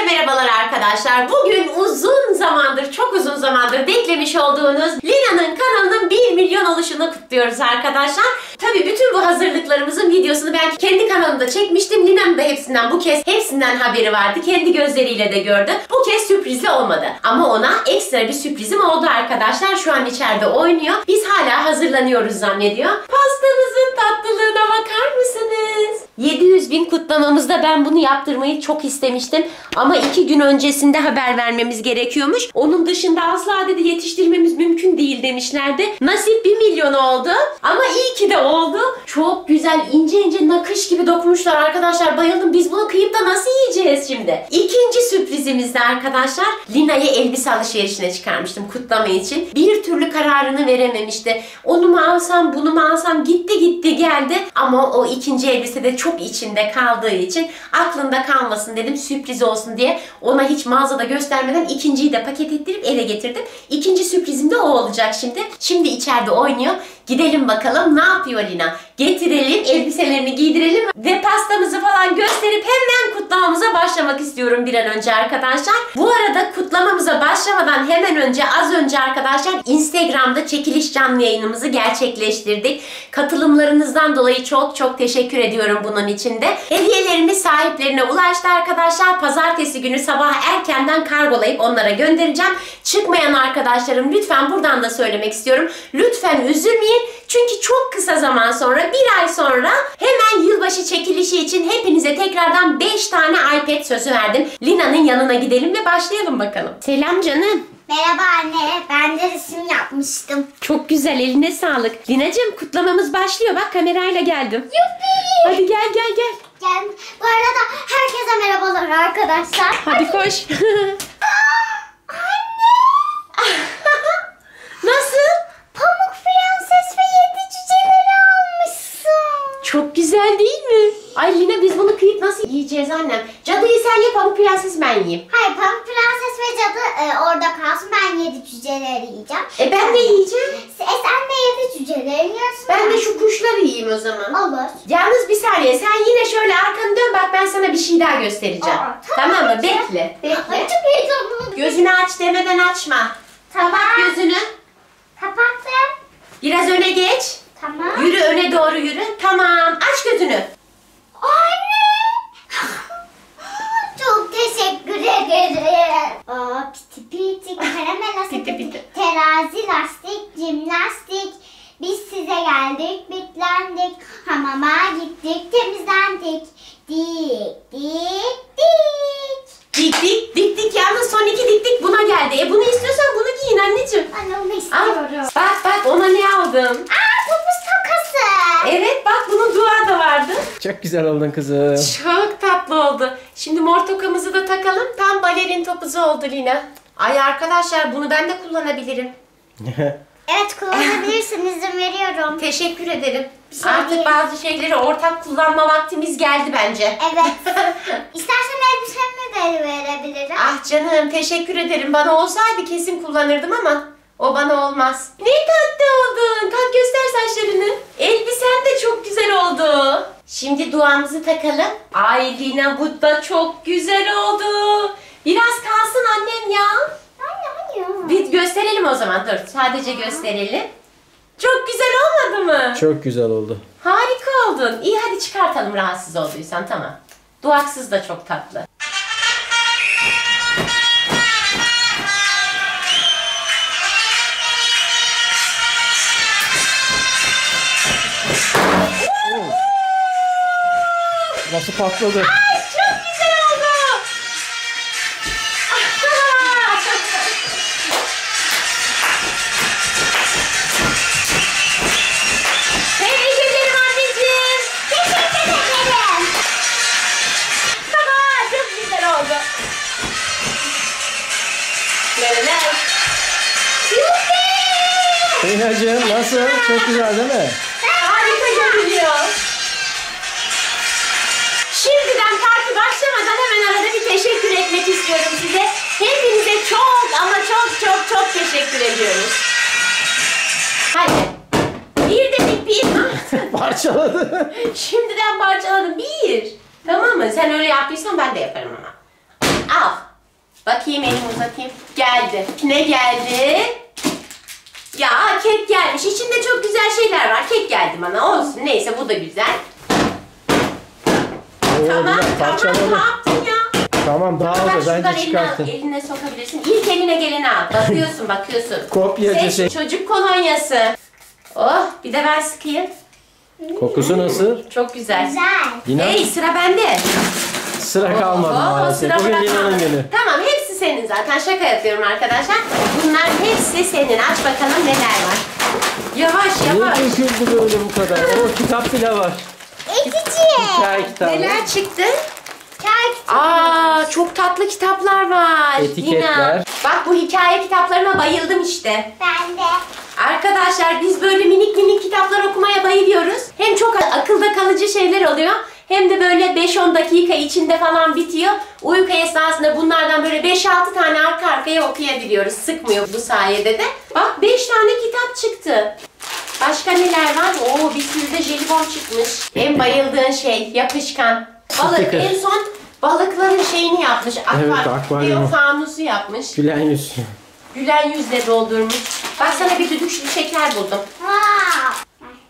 merhabalar arkadaşlar. Bugün çok uzun zamandır beklemiş olduğunuz Lina'nın kanalının 1 milyon oluşunu kutluyoruz arkadaşlar. Tabii bütün bu hazırlıklarımızın videosunu ben kendi kanalımda çekmiştim. Lina'nın da hepsinden haberi vardı. Kendi gözleriyle de gördü. Bu kez sürprizli olmadı. Ama ona ekstra bir sürprizim oldu arkadaşlar. Şu an içeride oynuyor. Biz hala hazırlanıyoruz zannediyor. Pastamızın tatlılığına bakar mısınız? 700.000 kutlamamızda ben bunu yaptırmayı çok istemiştim. Ama 2 gün öncesinde haber vermemiz gerekiyormuş. Onun dışında asla dedi yetiştirmemiz mümkün değil demişlerdi. Nasip 1 milyon oldu. Ama iyi ki de oldu. Çok güzel ince ince nakış gibi dokunmuşlar arkadaşlar. Bayıldım. Biz bunu kıyıp da nasıl yiyeceğiz şimdi? İkinci sürprizimizde arkadaşlar Lina'yı elbise alışverişine çıkarmıştım kutlama için. Bir türlü kararını verememişti. Onu mu alsam bunu mu alsam gitti geldi. Ama o ikinci elbise de çok içinde kaldığı için aklında kalmasın dedim, sürpriz olsun diye. Ona hiç mağazada göstermeden ikinciyi de paket ettirip eve getirdim. İkinci sürprizim de o olacak şimdi. Şimdi içeride oynuyor. Gidelim bakalım ne yapıyor Lina. Getirelim, elbiselerini giydirelim ve pastamızı falan gösterip hemen kutlamamıza başlamak istiyorum bir an önce arkadaşlar. Bu arada kutlamamıza başlamadan hemen önce az önce arkadaşlar Instagram'da çekiliş canlı yayınımızı gerçekleştirdik. Katılımlarınızdan dolayı çok teşekkür ediyorum bunun için de. Hediyelerimiz sahiplerine ulaştı arkadaşlar. Pazartesi günü sabah erkenden kargolayıp onlara göndereceğim. Çıkmayan arkadaşlarım lütfen buradan da söylemek istiyorum. Lütfen üzülmeyin. Çünkü çok kısa zaman sonra, bir ay sonra hemen yılbaşı çekilişi için hepinize tekrardan 5 tane iPad sözü verdim. Lina'nın yanına gidelim ve başlayalım bakalım. Selam canım. Merhaba anne. Ben de resim yapmıştım. Çok güzel, eline sağlık. Lina'cığım kutlamamız başlıyor. Bak kamerayla geldim. Yuppi. Hadi gel. Gel. Bu arada herkese merhabalar arkadaşlar. Hadi koş. Anne. Nasıl? Pamuk Prenses ve 7 cüceleri almışsın. Çok güzel değil mi? Ay Lina, biz bunu kıyıp nasıl yiyeceğiz annem? Cadıyı sen ye, Pamuk Prenses ben yiyeyim. Hayır, Pamuk Prenses ve Cadı orada kalsın. Ben 7 cüceleri yiyeceğim. Ben de yiyeceğim. Sen de 7 cüceleri yiyorsun. Ben de şu kuşları yiyeyim o zaman. Olur. Yalnız bir saniye, sen yine şöyle arkanı dön, bak ben sana bir şey daha göstereceğim. Tamam mı? ki. Bekle. Ay çok heyecanlı. Gözünü aç demeden açma. Tamam. Kapat gözünü. Kapattım. Biraz öne geç. Tamam. Yürü, öne doğru yürü. Tamam, aç gözünü. Anne! Çok teşekkür ederim. Aa, piti karamela Piti. terazi lastik, jimnastik. Biz size geldik, bitlendik. Hamama gittik, temizlendik. Diktik. Yalnız son 2 diktik buna geldi. Bunu istiyorsan bunu giyin anneciğim. Anne onu istiyorum. Bak ona ne aldım? Topuz tokası. Evet bak, bunun duvar da vardı. Çok güzel oldun kızım. Çok tatlı oldu. Şimdi mor tokamızı da takalım. Tam balerin topuzu oldu Lina. Ay arkadaşlar, bunu ben de kullanabilirim. Evet, kullanabilirsin, izin veriyorum. Teşekkür ederim. şey Artık değil. bazı şeyleri ortak kullanma vaktimiz geldi bence. Evet. İstersen elbisemi de verebilirim. Ah canım, teşekkür ederim. Bana olsaydı kesin kullanırdım ama o bana olmaz. Ne tatlı oldun. Kalk göster saçlarını. Elbisen de çok güzel oldu. Şimdi duamızı takalım. Ay Lina, bu da çok güzel oldu. Biraz kalsın annem ya. Anne. Bir gösterelim o zaman. Dur, sadece gösterelim. Çok güzel olmadı mı? Çok güzel oldu. Harika oldun. İyi, hadi çıkartalım rahatsız olduysan, tamam. Duaksız da çok tatlı. Nasıl patladı? Ay çok güzel oldu. Tebrik ederim anneciğim. Teşekkür ederim. Baba, çok güzel oldu. Lelele. Lina'cığım nasıl? Çok güzel değil mi? Harika görünüyor. Şimdiden parti başlamadan hemen arada bir teşekkür etmek istiyorum size. Hepinize çok ama çok teşekkür ediyoruz. Hadi. Bir dedik, bir. Parçaladı. Şimdiden parçaladım. Bir. Tamam mı? Sen öyle yaptıysan ben de yaparım ama. Al. Bakayım, elimi uzatayım. Geldi. Ne geldi? Ya kek gelmiş. İçinde çok güzel şeyler var. Kek geldi bana. Olsun. Neyse, bu da güzel. Tamam, parçaladı. ne yaptın ya? Tamam, Bak dağıldı. şuradan Bence çıkartın. eline sokabilirsin. İlk eline geleni al. Bakıyorsun. Kopyacı Seç çocuk kolonyası. Oh, bir de ben sıkayım. Kokusu nasıl? Çok güzel. Güzel. Lina, Hey, sıra bende. sıra kalmadı maalesef. sıra Bugün bırakma. Lina'nın günü. Tamam, hepsi senin zaten. Şaka yapıyorum arkadaşlar. Bunlar hepsi senin. Aç bakalım neler var. Yavaş. Niye döküldü böyle bu kadar? O kitap bile var. Hikaye kitabı. Neler çıktı? Çay Aa, çok tatlı kitaplar var. Etiketler. Lina. Bak, bu hikaye kitaplarına bayıldım işte. Ben de. Arkadaşlar, biz böyle minik kitaplar okumaya bayılıyoruz. Hem çok akılda kalıcı şeyler oluyor, hem de böyle 5-10 dakika içinde falan bitiyor. Uyku esnasında bunlardan böyle 5-6 tane arka arkaya okuyabiliyoruz. Sıkmıyor bu sayede de. Bak, 5 tane kitap çıktı. Başka neler var? Oo, bir sürü de jelibon çıkmış. En bayıldığın şey yapışkan. Balık Sticker. en son balıkların şeyini yapmış. Evet, akvaryumu. Fanusu yapmış. Gülen yüz. Gülen yüzle doldurmuş. Bak, sana bir düdüklü şeker buldum. Wow.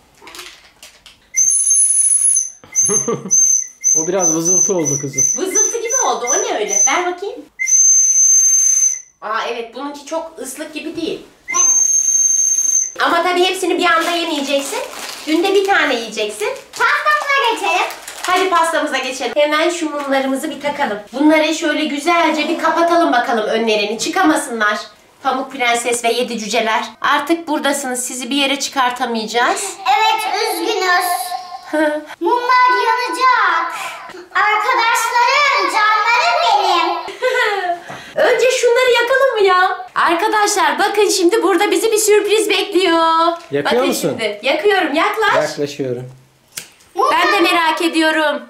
O biraz vızıltı oldu kızım. Vızıltı gibi oldu. O ne öyle? Ver bakayım. Aa, evet, bununki çok ıslık gibi değil. Ama tabii hepsini bir anda yemeyeceksin. Günde bir tane yiyeceksin. Pastamıza geçelim. Hadi pastamıza geçelim. Hemen şu mumlarımızı bir takalım. Bunları şöyle güzelce bir kapatalım bakalım önlerini. Çıkamasınlar. Pamuk Prenses ve 7 cüceler. Artık buradasınız. Sizi bir yere çıkartamayacağız. Evet, üzgünüz. Mumlar yanacak. Arkadaşlarım, canlarım benim. Önce şunları yakalım mı ya? Arkadaşlar, bakın şimdi burada bizi bir sürpriz bekliyor. Yakıyor bakın musun? Şimdi. Yakıyorum. Yaklaş. Yaklaşıyorum. Ben de merak ediyorum.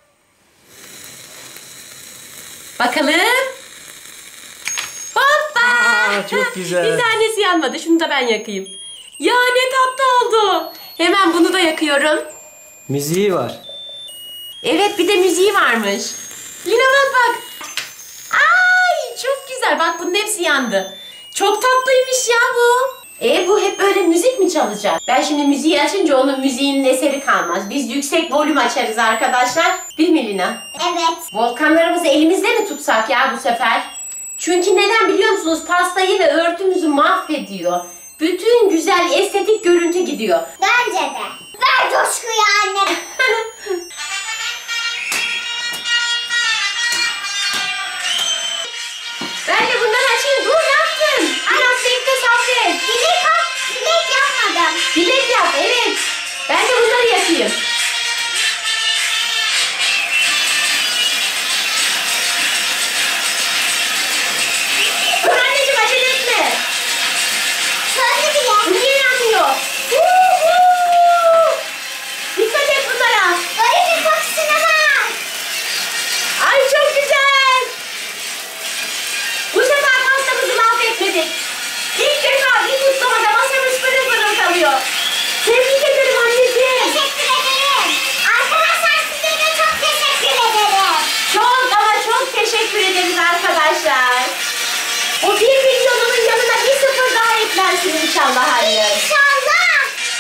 Bakalım. Hoppa! Aa, çok güzel. Bir tanesi yanmadı. Şunu da ben yakayım. Ya ne tatlı oldu. Hemen bunu da yakıyorum. Müziği var. Evet, bir de müziği varmış. Lina bak. Ay, çok güzel. Bak, bunun hepsi yandı. Çok tatlıymış ya bu. Bu hep böyle müzik mi çalacak? Ben şimdi müziği açınca onun müziğinin eseri kalmaz. Biz yüksek volüm açarız arkadaşlar. Değil mi Lina? Evet. Volkanlarımızı elimizde mi tutsak ya bu sefer? Çünkü neden biliyor musunuz? Pastayı ve örtümüzü mahvediyor. Bütün güzel estetik görüntü gidiyor. Bence de. Ver coşkuyu annem. Ben de bunları açayım. Dur, ne yaptın? Biraz bekle, sabret. Dilek yapmadım. Dilek yap, evet. Ben de bunları yapayım. Dur anneciğim, acele etme. Söyle bile. Niye yanmıyor? Dikkat et bunlara. Böyle bir kokusuna bak. Ay, çok güzel. Bu sefer pastamızı mahvetmedik. İlk defa bir kutlamada masamız pırıl pırıl kalıyor. Tebrik ederim anneciğim. Teşekkür ederim. Arkadaşlar, size de çok teşekkür ederim. Çok ama çok teşekkür ederiz arkadaşlar. O 1 milyonunun yanına bir sıfır daha eklensin inşallah anne. İnşallah.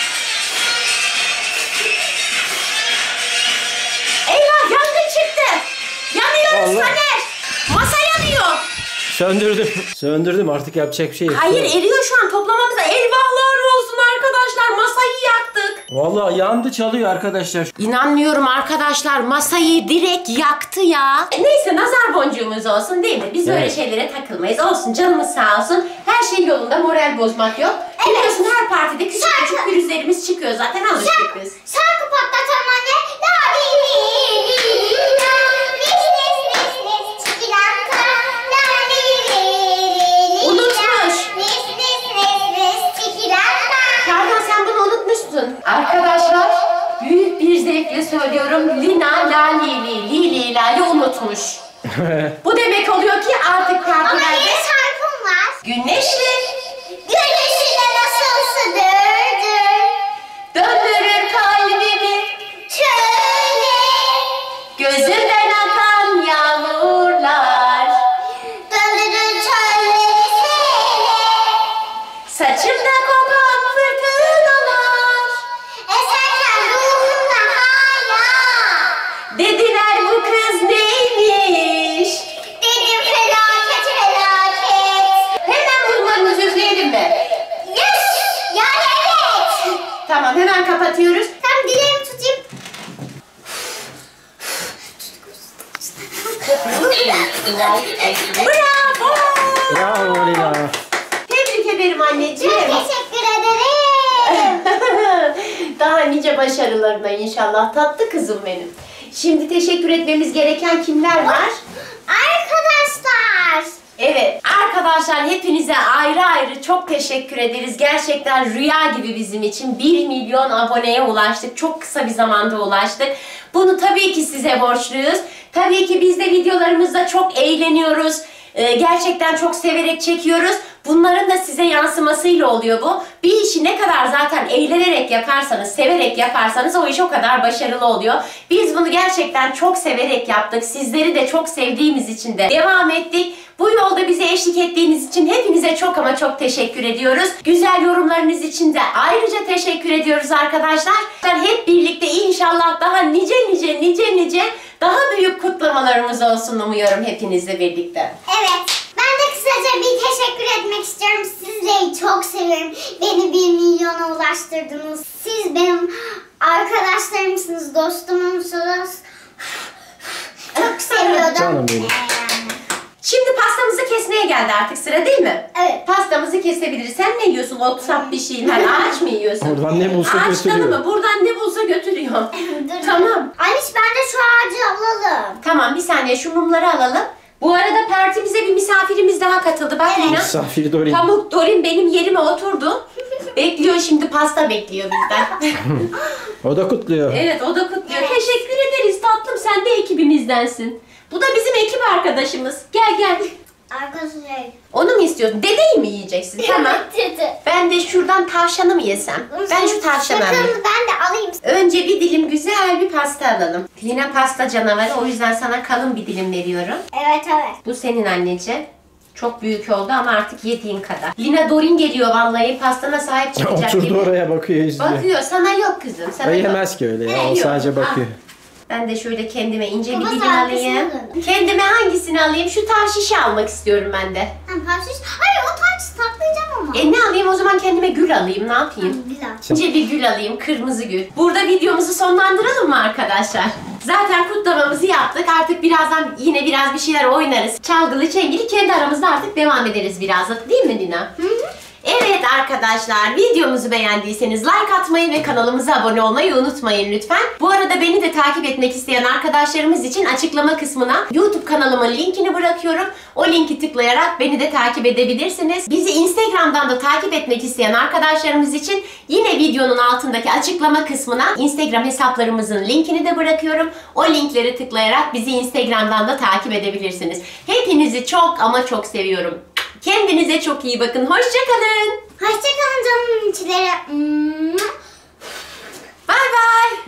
Eyvah, yangın çıktı. Yanıyoruz Allah. Taner. Masa yanıyor. Söndürdüm, artık yapacak bir şey yok. Hayır, eriyor şu an, toplamamıza. Eyvahlar olsun arkadaşlar, masayı yaktık. Vallahi yandı, çalıyor arkadaşlar. İnanmıyorum arkadaşlar, masayı direkt yaktı ya. Neyse, nazar boncuğumuz olsun değil mi? Biz böyle Evet. şeylere takılmayız. Olsun, canımız sağ olsun. Her şey yolunda, moral bozmak yok. Biliyorsun, her partide küçük küçük pürüzlerimiz çıkıyor zaten, alıştık biz. Şarkı patlatalım anne. La li li li la. Nis nis nis nis çikilanka. La li li li li. Unutmuş. Nis nis nis nis çikilanka. Pardon, sen bunu unutmuşsun. Arkadaşlar, büyük bir zevkle söylüyorum. Lina la li li li li la'yı unutmuş. Bu demek oluyor ki artık Ama partilerde yeni şarkım var. güneşli Güneşine nasıl sürdür. döndürür kalbimi. Şöyle. Gözümden akan yağmurlar. Döndürür Bravo! Bravo Lina. Tebrik ederim anneciğim. Çok teşekkür ederim. Daha nice başarılarına inşallah tatlı kızım benim. Şimdi teşekkür etmemiz gereken kimler var? Arkadaşlar. Evet arkadaşlar hepinize ayrı ayrı çok teşekkür ederiz. Gerçekten rüya gibi bizim için 1 milyon aboneye ulaştık. Çok kısa bir zamanda ulaştık. Bunu tabii ki size borçluyuz. Tabii ki biz de videolarımızda çok eğleniyoruz. Gerçekten çok severek çekiyoruz. Bunların da size yansımasıyla oluyor bu. Bir işi ne kadar zaten eğlenerek yaparsanız, severek yaparsanız o iş o kadar başarılı oluyor. Biz bunu gerçekten çok severek yaptık. Sizleri de çok sevdiğimiz için de devam ettik. Bu yolda bize eşlik ettiğiniz için hepinize çok ama çok teşekkür ediyoruz. Güzel yorumlarınız için de ayrıca teşekkür ediyoruz arkadaşlar. Hep birlikte inşallah daha nice daha büyük kutlamalarımız olsun umuyorum hepinizle birlikte. Evet. Ben de kısaca bir teşekkür etmek istiyorum. Sizleri çok seviyorum. Beni 1 milyona ulaştırdınız. Siz benim arkadaşlarımsınız, dostumumsunuz. Çok seviyordum. Canım benim. Şimdi pastamızı kesmeye geldi artık sıra değil mi? Evet. Pastamızı kesebiliriz. Sen ne yiyorsun? Otsap bir şeyler. Ağaç mı yiyorsun? Oradan ne bulsa Ağaç götürüyor. dalı mı? Buradan ne bulsa götürüyor. Dur. Tamam. Aliş bence şu ağacı alalım. Tamam bir saniye şu mumları alalım. Bu arada partimize bir misafirimiz daha katıldı. Bak Lina. Misafir Dorin. Pamuk Dorin benim yerime oturdu. Bekliyor şimdi pasta bekliyor bizden. O da kutluyor. Evet o da kutluyor. Evet. Teşekkür ederiz tatlım sen de ekibimizdensin. Bu da bizim ekip arkadaşımız. Gel. Arkadaşlar. Onu mu istiyorsun? Dedeyi mi yiyeceksin? Tamam. Dedi. Ben de şuradan tavşanı mı yesem? Ben şu tavşanı Sakın alayım. ben de alayım. Önce bir dilim güzel bir pasta alalım. Lina pasta canavarı o yüzden sana kalın bir dilim veriyorum. Evet. Bu senin anneciğim. Çok büyük oldu ama artık yediğin kadar. Lina Dorin geliyor vallahi pastana sahip çıkacak gibi. Oturdu oraya bakıyor izliyor. Bakıyor sana yok kızım. Sana O yok. yemez ki öyle ya. O Yok. sadece bakıyor. Ben de şöyle kendime ince Baba, bir dilim sen alayım. hangisini Kendime hangisini alayım? Şu tarşişi almak istiyorum ben de. Hayır o taç saklayacağım ama. Ne alayım o zaman kendime gül alayım ne yapayım? Güzel. İnce bir gül alayım, kırmızı gül. Burada videomuzu sonlandıralım mı arkadaşlar? Zaten kutlamamızı yaptık. Artık birazdan yine biraz bir şeyler oynarız. Çalgılı çengeli kendi aramızda artık devam ederiz biraz da. Değil mi Lina? Evet arkadaşlar videomuzu beğendiyseniz like atmayı ve kanalımıza abone olmayı unutmayın lütfen. Bu arada beni de takip etmek isteyen arkadaşlarımız için açıklama kısmına YouTube kanalımın linkini bırakıyorum. O linki tıklayarak beni de takip edebilirsiniz. Bizi Instagram'dan da takip etmek isteyen arkadaşlarımız için yine videonun altındaki açıklama kısmına Instagram hesaplarımızın linkini de bırakıyorum. O linkleri tıklayarak bizi Instagram'dan da takip edebilirsiniz. Hepinizi çok ama çok seviyorum. Kendinize çok iyi bakın. Hoşça kalın. Hoşçakalın canımın içleri. Bye bye.